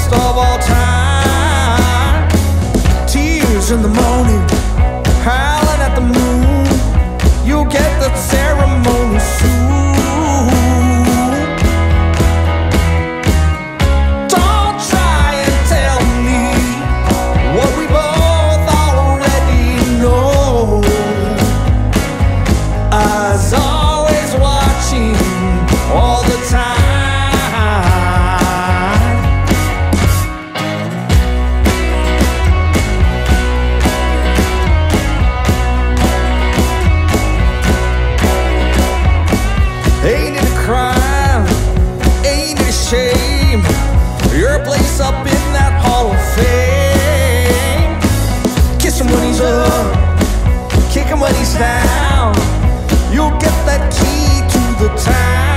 best of all time. Tears in the morning, howling at the moon. You'll get the ceremony soon. Don't try and tell me what we both already know. Eyes always watching all the time. Ain't it a crime? Ain't it a shame? Your place up in that hall of fame. Kiss him when he's up, kick him when he's down. You'll get that key to the town.